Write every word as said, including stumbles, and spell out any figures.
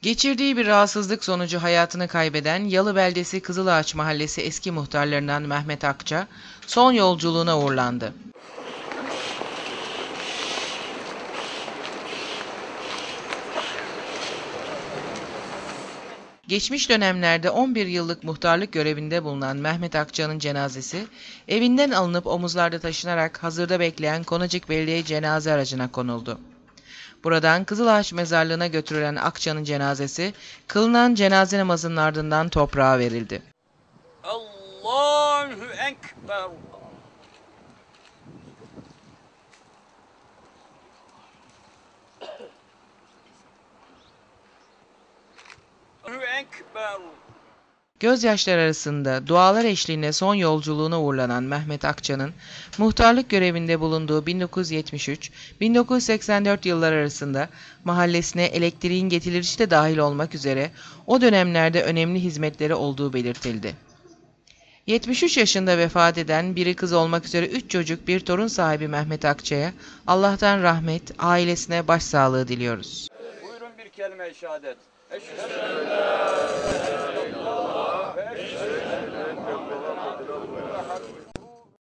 Geçirdiği bir rahatsızlık sonucu hayatını kaybeden Yalı Beldesi Kızılağaç Mahallesi eski muhtarlarından Mehmet Akça, son yolculuğuna uğurlandı. Geçmiş dönemlerde on bir yıllık muhtarlık görevinde bulunan Mehmet Akça'nın cenazesi, evinden alınıp omuzlarda taşınarak hazırda bekleyen Konacık Belediye cenaze aracına konuldu. Buradan Kızılağaç Mezarlığı'na götürülen Akça'nın cenazesi, kılınan cenaze namazının ardından toprağa verildi. Allahu Ekber. Allahu Ekber. Gözyaşları arasında dualar eşliğinde son yolculuğuna uğurlanan Mehmet Akça'nın, muhtarlık görevinde bulunduğu bin dokuz yüz yetmiş üç - bin dokuz yüz seksen dört yıllar arasında mahallesine elektriğin getirilişi de dahil olmak üzere o dönemlerde önemli hizmetleri olduğu belirtildi. yetmiş üç yaşında vefat eden, biri kız olmak üzere üç çocuk bir torun sahibi Mehmet Akça'ya Allah'tan rahmet, ailesine başsağlığı diliyoruz. Buyurun bir kelime-i şehadet. Eşhedü en la ilahe illallah ve eşhedü enne Muhammeden abduhu ve